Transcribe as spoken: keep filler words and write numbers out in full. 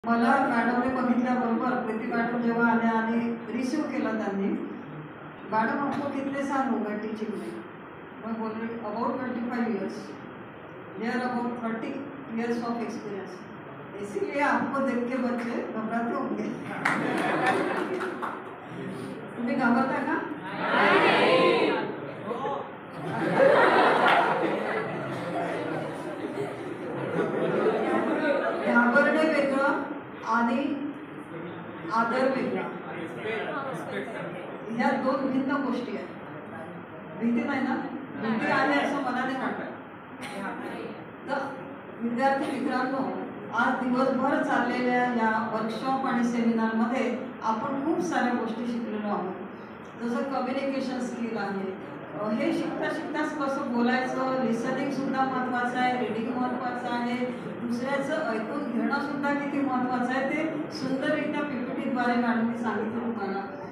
मला मॅडमने बघितल्याबरोबर प्रीती मॅडम जेव्हा आल्या आणि रिसीव केलं त्यांनी, मैडम आपको कितने साल हो गए टीचिंग में? मैं बोल रही about twenty five years, near about thirty years of experience. इसीलिए आपको देख के बच्चे घबराते होंगे। तुम्हें घबराता का? घाबरणे वेगळं आणि आदर वेगळा, ह्या दोन भिन्न गोष्टी आहेत। भीती नाही ना? भीती आहे असं मला नाही वाटत। तर विद्यार्थी मित्रांनो, आज दिवसभर चाललेल्या या वर्कशॉप आणि सेमिनारमध्ये आपण खूप साऱ्या गोष्टी शिकलेलो आहोत। जसं कम्युनिकेशन स्किल आहे, हे शिकता शिकताच कसं बोलायचं, लिसनिंग सुद्धा महत्त्वाचं आहे, रीडिंग महत्त्वाचं आहे, दुसऱ्याचं ऐकून घेणं सुद्धा किती महत्त्वाचं आहे ते सुंदररित्या पीपीटीद्वारे मॅडमने सांगितलं तुम्हाला।